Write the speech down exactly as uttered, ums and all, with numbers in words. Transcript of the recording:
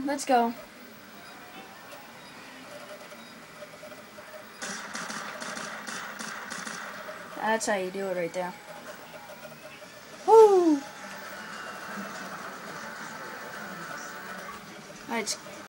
let's go. That's how you do it right there. Woo! Alright,